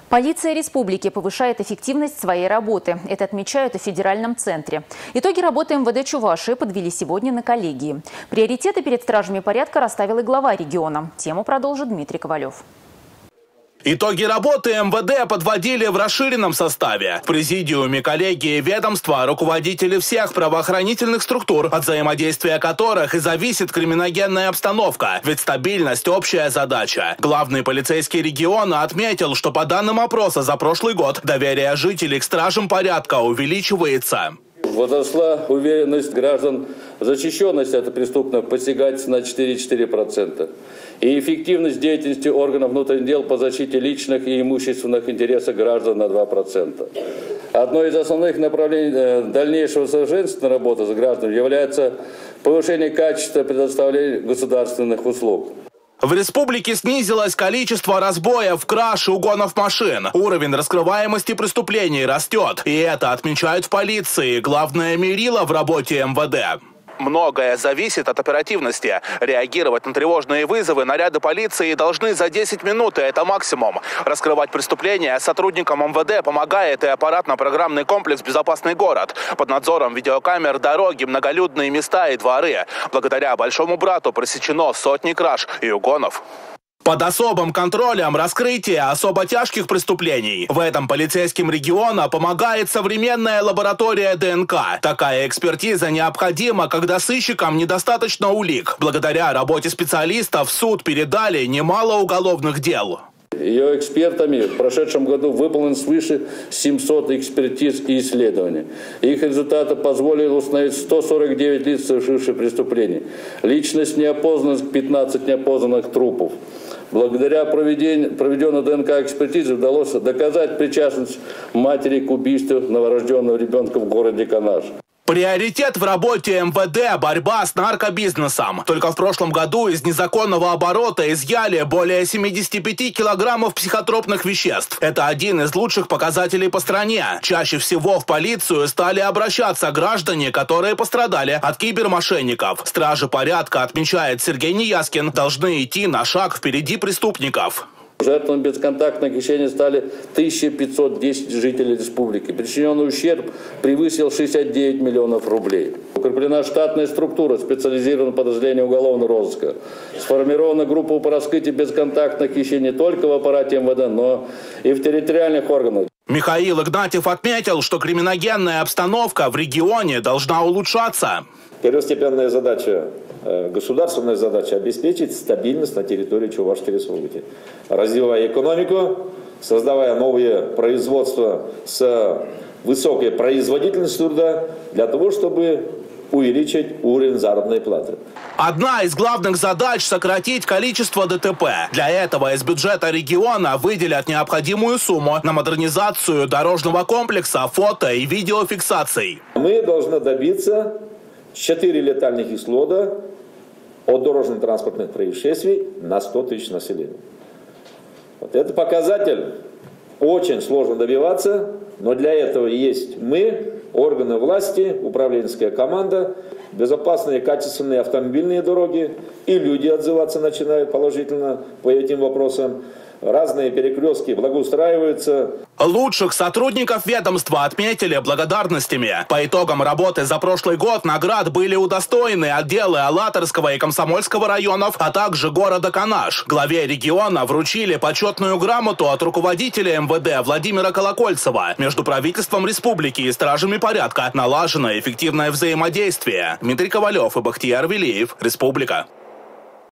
Полиция республики повышает эффективность своей работы. Это отмечают в федеральном центре. Итоги работы МВД Чувашии подвели сегодня на коллегии. Приоритеты перед стражами порядка расставил и глава региона. Тему продолжит Дмитрий Ковалев. Итоги работы МВД подводили в расширенном составе. В президиуме коллегии ведомства руководители всех правоохранительных структур, от взаимодействия которых и зависит криминогенная обстановка. Ведь стабильность – общая задача. Главный полицейский региона отметил, что по данным опроса за прошлый год доверие жителей к стражам порядка увеличивается. Возросла уверенность граждан в защищенности от преступных посягательств на 4,4%. И эффективность деятельности органов внутренних дел по защите личных и имущественных интересов граждан на 2%. Одно из основных направлений дальнейшего совершенствования работы с гражданами является повышение качества предоставления государственных услуг. В республике снизилось количество разбоев, краж и угонов машин. Уровень раскрываемости преступлений растет. И это отмечают в полиции. Главное мерило в работе МВД. Многое зависит от оперативности. Реагировать на тревожные вызовы наряды полиции должны за 10 минут, и это максимум. Раскрывать преступления сотрудникам МВД помогает и аппаратно-программный комплекс «Безопасный город». Под надзором видеокамер дороги, многолюдные места и дворы. Благодаря большому брату пресечено сотни краж и угонов. Под особым контролем раскрытие особо тяжких преступлений. В этом полицейским региона помогает современная лаборатория ДНК. Такая экспертиза необходима, когда сыщикам недостаточно улик. Благодаря работе специалистов в суд передали немало уголовных дел. Ее экспертами в прошедшем году выполнено свыше 700 экспертиз и исследований. Их результаты позволили установить 149 лиц, совершивших преступления. Личность неопознанных, 15 неопознанных трупов. Благодаря проведенной ДНК-экспертизе удалось доказать причастность матери к убийству новорожденного ребенка в городе Канаш. Приоритет в работе МВД – борьба с наркобизнесом. Только в прошлом году из незаконного оборота изъяли более 75 килограммов психотропных веществ. Это один из лучших показателей по стране. Чаще всего в полицию стали обращаться граждане, которые пострадали от кибермошенников. Стражи порядка, отмечает Сергей Неяскин, должны идти на шаг впереди преступников. Жертвами бесконтактных хищений стали 1510 жителей республики. Причиненный ущерб превысил 69 миллионов рублей. Укреплена штатная структура специализированного подразделения уголовного розыска. Сформирована группа по раскрытию бесконтактных хищений не только в аппарате МВД, но и в территориальных органах. Михаил Игнатьев отметил, что криминогенная обстановка в регионе должна улучшаться. Первостепенная задача, государственная задача – обеспечить стабильность на территории Чувашской республики. Развивая экономику, создавая новые производства с высокой производительностью труда, для того, чтобы увеличить уровень заработной платы. Одна из главных задач – сократить количество ДТП. Для этого из бюджета региона выделят необходимую сумму на модернизацию дорожного комплекса фото- и видеофиксаций. Мы должны добиться 4 летальных исхода от дорожно-транспортных происшествий на 100 тысяч населения. Вот это показатель очень сложно добиваться, но для этого есть мы, органы власти, управленческая команда, безопасные, качественные автомобильные дороги, и люди отзываться начинают положительно по этим вопросам. Разные перекрестки благоустраиваются. Лучших сотрудников ведомства отметили благодарностями. По итогам работы за прошлый год наград были удостоены отделы Алатырского и Комсомольского районов, а также города Канаш. Главе региона вручили почетную грамоту от руководителя МВД Владимира Колокольцева. Между правительством республики и стражами порядка налажено эффективное взаимодействие. Дмитрий Ковалев и Бахтияр Велиев. Республика.